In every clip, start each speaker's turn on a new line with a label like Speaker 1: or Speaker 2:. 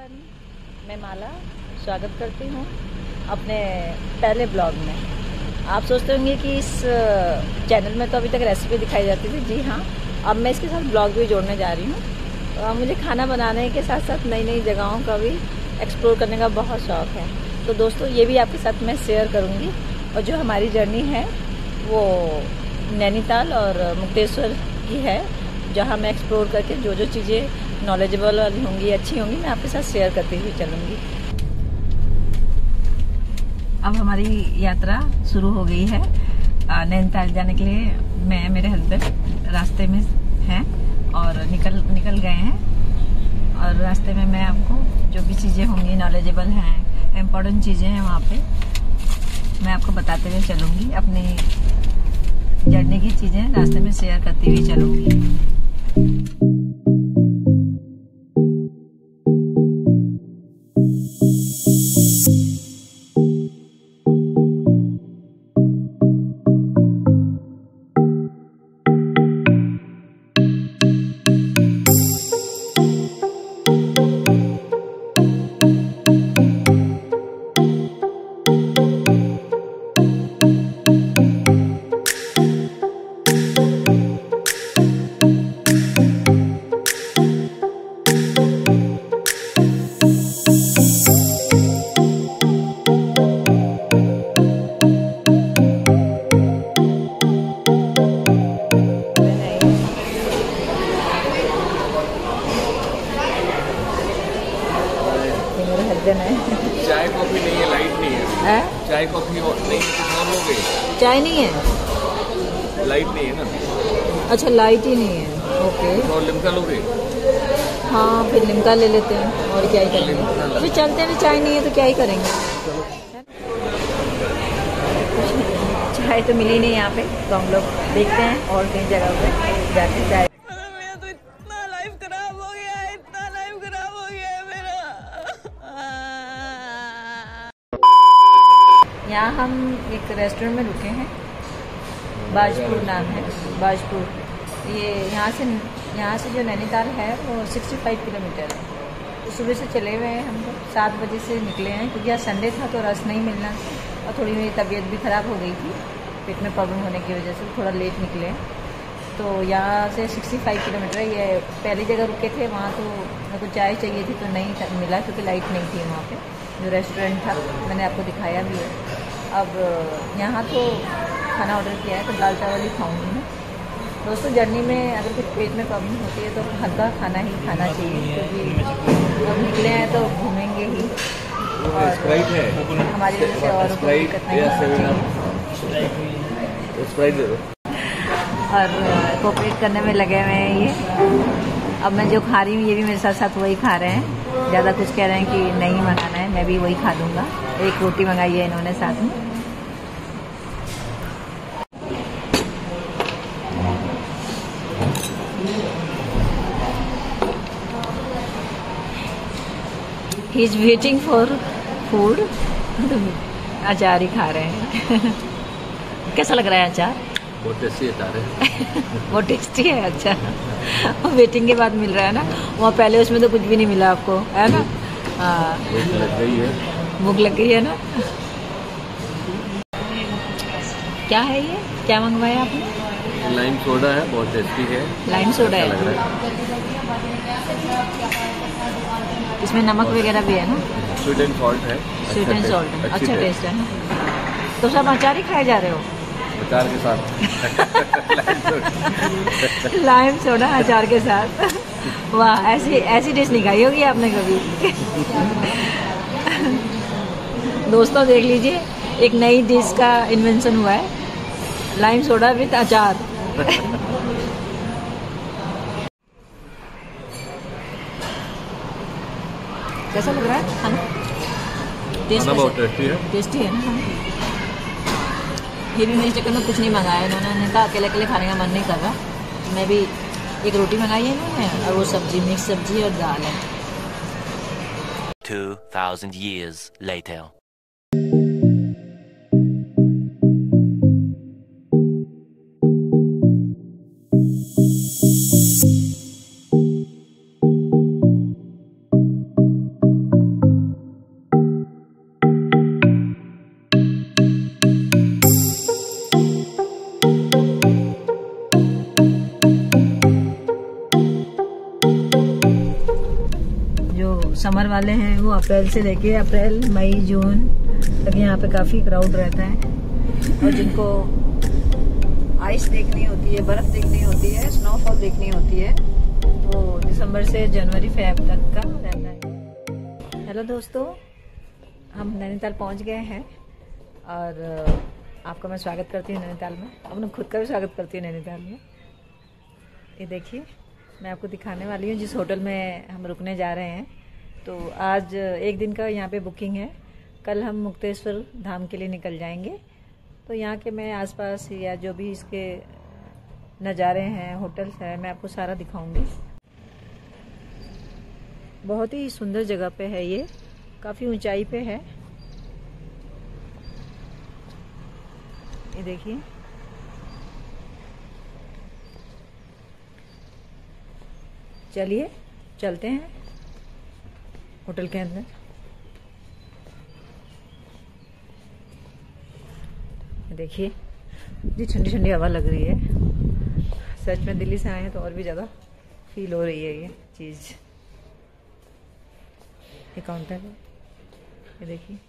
Speaker 1: Everyone, मैं माला स्वागत करती हूँ अपने पहले ब्लॉग में। आप सोचते होंगे कि इस चैनल में तो अभी तक रेसिपी दिखाई जाती थी। जी हाँ, अब मैं इसके साथ ब्लॉग भी जोड़ने जा रही हूँ। मुझे खाना बनाने के साथ साथ नई नई जगहों का भी एक्सप्लोर करने का बहुत शौक़ है। तो दोस्तों, ये भी आपके साथ मैं शेयर करूँगी। और जो हमारी जर्नी है वो नैनीताल और मुक्तेश्वर की है, जहाँ मैं एक्सप्लोर करके जो जो चीज़ें नॉलेजेबल वाली होंगी, अच्छी होंगी, मैं आपके साथ शेयर करती हुई चलूँगी। अब हमारी यात्रा शुरू हो गई है नैनीताल जाने के लिए। मैं मेरे हस्बैंड रास्ते में हैं और निकल गए हैं। और रास्ते में मैं आपको जो भी चीज़ें होंगी नॉलेजेबल हैं, इम्पोर्टेंट चीज़ें हैं, वहाँ पे मैं आपको बताते हुए चलूँगी। अपनी जर्नी की चीज़ें रास्ते में शेयर करती हुई चलूँगी।
Speaker 2: चाय कॉफी नहीं है, लाइट नहीं है। चाय कॉफी नहीं है,
Speaker 1: चाय नहीं है,
Speaker 2: लाइट नहीं है ना।
Speaker 1: अच्छा, लाइट ही नहीं है। ओके,
Speaker 2: और लिम्का लोगे?
Speaker 1: हाँ, फिर लिम्का ले लेते हैं। और क्या ही करेंगे, फिर चलते हैं। चाय नहीं है तो क्या ही करेंगे। चाय तो मिली नहीं यहाँ पे, तो हम लोग देखते हैं और कई जगह पे जाके चाय। यहाँ हम एक रेस्टोरेंट में रुके हैं, बाजपुर नाम है, बाजपुर। ये यहाँ से जो नैनीताल है वो 65 किलोमीटर है। तो सुबह से चले हुए हैं, हम लोग 7 बजे से निकले हैं, क्योंकि आज संडे था तो रस नहीं मिलना और थोड़ी मेरी तबीयत भी ख़राब हो गई थी, पेट में प्रॉब्लम होने की वजह से थोड़ा लेट निकले हैं। तो यहाँ से 65 किलोमीटर है। ये पहली जगह रुके थे, वहाँ तो मेरे को चाय चाहिए थी तो नहीं मिला, क्योंकि लाइट नहीं थी वहाँ पे। जो रेस्टोरेंट था मैंने आपको दिखाया भी है। अब यहाँ तो खाना ऑर्डर किया है, तो दाल चावल ही खाऊंगी मैं। दोस्तों, जर्नी में अगर कुछ पेट में प्रॉब्लम होती है तो हल्का खाना ही खाना चाहिए, क्योंकि अब निकले हैं तो घूमेंगे ही और हमारी वजह से और कोई दिक्कत नहीं होगी। और कोऑपरेट करने में लगे हुए हैं ये। अब मैं जो खा रही हूँ ये भी मेरे साथ साथ वही खा रहे हैं। ज़्यादा कुछ कह रहे हैं कि नहीं मंगाना है, मैं भी वही खा लूँगा। एक रोटी मंगाई है इन्होंने साथ में। He is waiting for food. अचार ही खा रहे हैं। कैसा लग रहा है अचार?
Speaker 2: बहुत टेस्टी अचार है।
Speaker 1: बहुत टेस्टी है। अच्छा, वेटिंग के बाद मिल रहा है ना, वहाँ पहले उसमें तो कुछ भी नहीं मिला आपको, है ना? हाँ,
Speaker 2: भूख लग गई है।
Speaker 1: भूख लग गई है ना। क्या है ये, क्या मंगवाया आपने?
Speaker 2: लाइम सोडा है, बहुत टेस्टी है।
Speaker 1: लाइम सोडा है,
Speaker 2: लग रहा है।
Speaker 1: इसमें नमक वगैरह भी है ना?
Speaker 2: स्वीट एंड सॉल्ट है।
Speaker 1: स्वीट एंड सॉल्ट, अच्छा टेस्ट है ना। तो सब अचार ही खाए जा रहे हो?
Speaker 2: अचार के साथ।
Speaker 1: लाइम सोडा अचार के साथ। वाह, ऐसी डिश नहीं खाई होगी आपने कभी। दोस्तों, देख लीजिए, एक नई डिश का इन्वेंशन हुआ है, लाइम सोडा विद अचार। कैसा लग रहा है खाना?
Speaker 2: खाना बहुत टेस्टी है।
Speaker 1: टेस्टी है ना। ये भी मेरे चक्कर में कुछ नहीं मंगाया इन्होंने कहा अकेले अकेले खाने का मन नहीं कर रहा। मैं भी एक रोटी मंगाई है इन्होंने, और वो सब्जी, मिक्स सब्जी और दाल है।
Speaker 3: 2000 years later.
Speaker 1: समर वाले हैं वो अप्रैल से लेके अप्रैल मई जून तक यहाँ पे काफ़ी क्राउड रहता है। और जिनको आइस देखनी होती है, बर्फ़ देखनी होती है, स्नोफॉल देखनी होती है, वो दिसंबर से जनवरी फेब तक का रहता है। हेलो दोस्तों, हम नैनीताल पहुँच गए हैं और आपका मैं स्वागत करती हूँ नैनीताल में। अपने खुद का भी स्वागत करती हूँ नैनीताल में। ये देखिए, मैं आपको दिखाने वाली हूँ जिस होटल में हम रुकने जा रहे हैं। तो आज एक दिन का यहाँ पे बुकिंग है। कल हम मुक्तेश्वर धाम के लिए निकल जाएंगे। तो यहाँ के मैं आसपास या जो भी इसके नज़ारे हैं, होटल्स हैं, मैं आपको सारा दिखाऊंगी। बहुत ही सुंदर जगह पे है ये, काफ़ी ऊंचाई पे है। ये देखिए, चलिए चलते हैं होटल के अंदर। देखिए जी, ठंडी ठंडी हवा लग रही है। सच में दिल्ली से आए हैं तो और भी ज़्यादा फील हो रही है ये चीज़। ये काउंटर है, ये देखिए।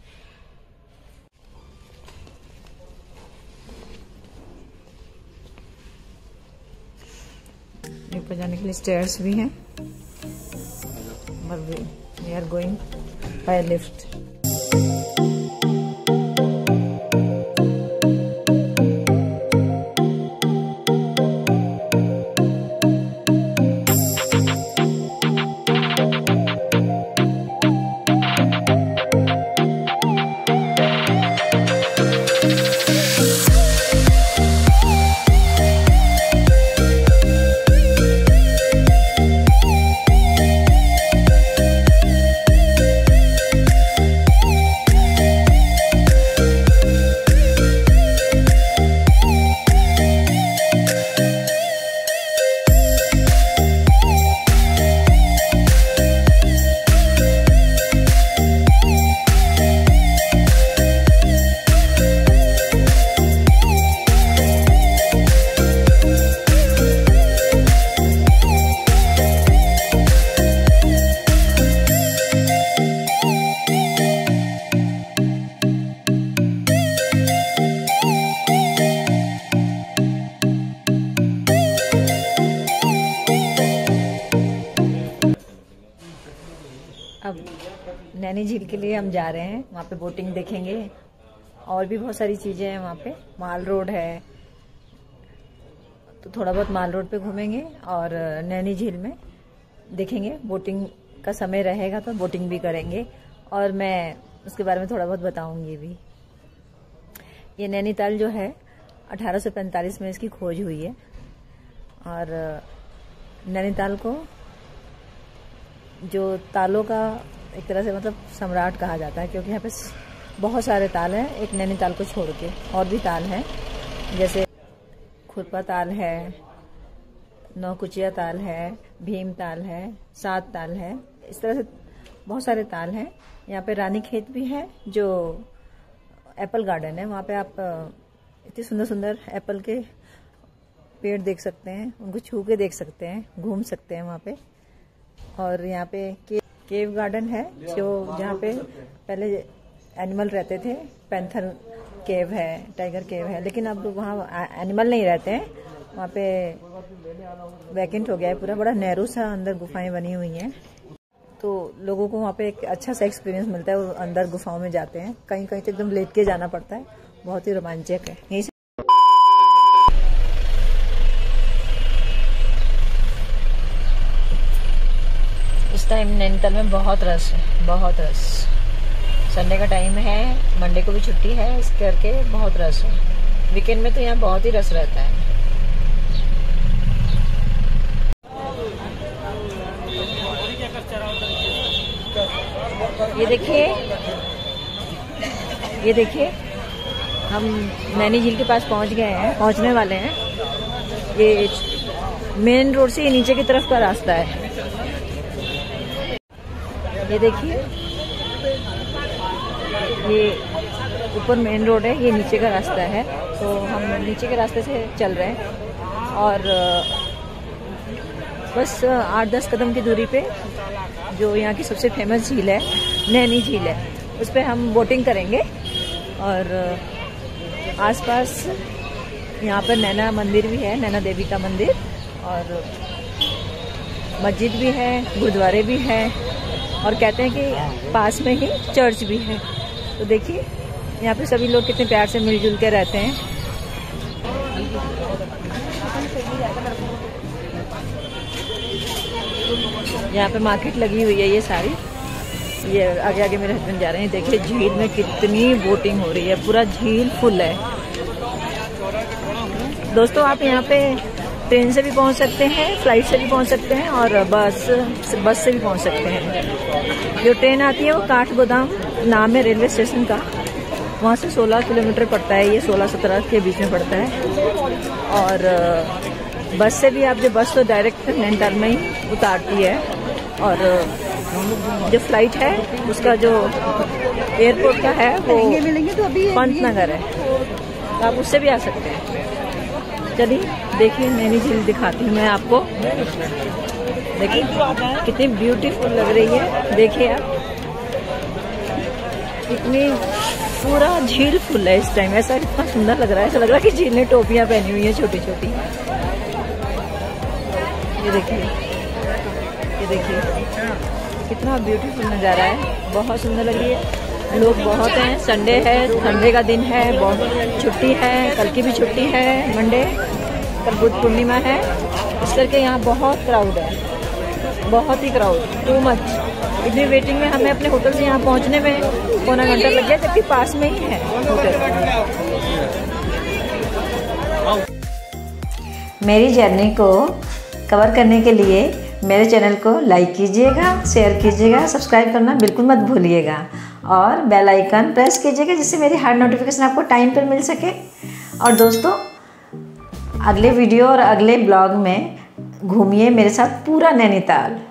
Speaker 1: ऊपर जाने के लिए स्टेयर्स भी हैं, we are going by lift. अब नैनी झील के लिए हम जा रहे हैं। वहाँ पे बोटिंग देखेंगे और भी बहुत सारी चीज़ें हैं वहाँ पे। माल रोड है, तो थोड़ा बहुत माल रोड पे घूमेंगे और नैनी झील में देखेंगे। बोटिंग का समय रहेगा तो बोटिंग भी करेंगे और मैं उसके बारे में थोड़ा बहुत बताऊंगी भी। ये नैनीताल जो है 1845 में इसकी खोज हुई है और नैनीताल को जो तालों का एक तरह से मतलब सम्राट कहा जाता है, क्योंकि यहाँ पे बहुत सारे ताल हैं एक नैनीताल को छोड़ के। और भी ताल हैं, जैसे खुरपा ताल है, नौकुचिया ताल है, भीम ताल है, सात ताल है। इस तरह से बहुत सारे ताल हैं। यहाँ पे रानी खेत भी है, जो एप्पल गार्डन है। वहाँ पे आप इतने सुंदर सुंदर एप्पल के पेड़ देख सकते हैं, उनको छू के देख सकते हैं, घूम सकते हैं वहाँ पे। और यहाँ पे केव गार्डन है, जो जहाँ पे पहले एनिमल रहते थे। पैंथर केव है, टाइगर केव है, लेकिन अब वहाँ एनिमल नहीं रहते हैं। वहाँ पे वैकेंट हो गया है पूरा। बड़ा नैरो सा अंदर गुफाएं बनी हुई हैं, तो लोगों को वहाँ पे एक अच्छा सा एक्सपीरियंस मिलता है। वो अंदर गुफाओं में जाते हैं, कहीं कहीं तो एकदम लेट के जाना पड़ता है। बहुत ही रोमांचक है। यहीं से इस टाइम नैनीताल में बहुत रश है, बहुत रश। संडे का टाइम है, मंडे को भी छुट्टी है, इस करके बहुत रश है। वीकेंड में तो यहाँ बहुत ही रश रहता है। ये देखिए, हम नैनी झील के पास पहुँच गए हैं, पहुँचने वाले हैं। ये मेन रोड से ये नीचे की तरफ का रास्ता है। ये देखिए, ये ऊपर मेन रोड है, ये नीचे का रास्ता है। तो हम नीचे के रास्ते से चल रहे हैं और बस 8-10 कदम की दूरी पे जो यहाँ की सबसे फेमस झील है, नैनी झील है, उस पर हम बोटिंग करेंगे। और आसपास यहाँ पर नैना मंदिर भी है, नैना देवी का मंदिर, और मस्जिद भी है, गुरुद्वारे भी है, और कहते हैं कि पास में ही चर्च भी है। तो देखिए यहाँ पे सभी लोग कितने प्यार से मिलजुल के रहते हैं। यहाँ पे मार्केट लगी हुई है ये सारी। ये आगे आगे मेरे हस्बैंड जा रहे हैं। देखिए झील में कितनी बोटिंग हो रही है, पूरा झील फुल है। दोस्तों आप यहाँ पे ट्रेन से भी पहुँच सकते हैं, फ्लाइट से भी पहुँच सकते हैं, और बस से भी पहुँच सकते हैं। जो ट्रेन आती है वो काठगोदाम नाम है रेलवे स्टेशन का, वहाँ से 16 किलोमीटर पड़ता है, ये 16-17 के बीच में पड़ता है। और बस से भी आप, जो बस तो डायरेक्ट नैनीताल में ही उतारती है, और जो फ्लाइट है उसका जो एयरपोर्ट का है वो पंतनगर है, तो आप उससे भी आ सकते हैं। चलिए देखिए नैनी झील दिखाती हूँ मैं आपको। देखिए कितनी ब्यूटीफुल लग रही है, देखिए आप कितनी, पूरा झील फुल है इस टाइम। ऐसा कितना सुंदर लग रहा है, ऐसा लग रहा है कि झील ने टोपियाँ पहनी हुई है छोटी छोटी। ये देखिए, ये देखिए कितना ब्यूटीफुल नज़ारा है, बहुत सुंदर लग रही है। लोग बहुत हैं, संडे है, संडे का दिन है, बहुत छुट्टी है, कल की भी छुट्टी है, मंडे, कल बुद्ध पूर्णिमा है, इस करके यहाँ बहुत क्राउड है, बहुत ही क्राउड, टू मच। इतनी वेटिंग में हमें अपने होटल से यहाँ पहुँचने में पौना घंटा लग गया, जबकि पास में ही है होटल।
Speaker 4: मेरी जर्नी को कवर करने के लिए मेरे चैनल को लाइक कीजिएगा, शेयर कीजिएगा, सब्सक्राइब करना बिल्कुल मत भूलिएगा, और बेल आइकन प्रेस कीजिएगा जिससे मेरी हर नोटिफिकेशन आपको टाइम पर मिल सके। और दोस्तों अगले वीडियो और अगले ब्लॉग में घूमिए मेरे साथ पूरा नैनीताल।